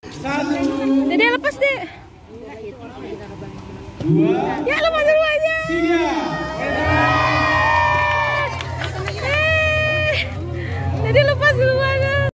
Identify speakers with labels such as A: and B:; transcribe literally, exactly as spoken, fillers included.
A: Satu.
B: Dede lepas deh.
A: Dua.
B: Ya lepas dulu aja.
A: Tiga.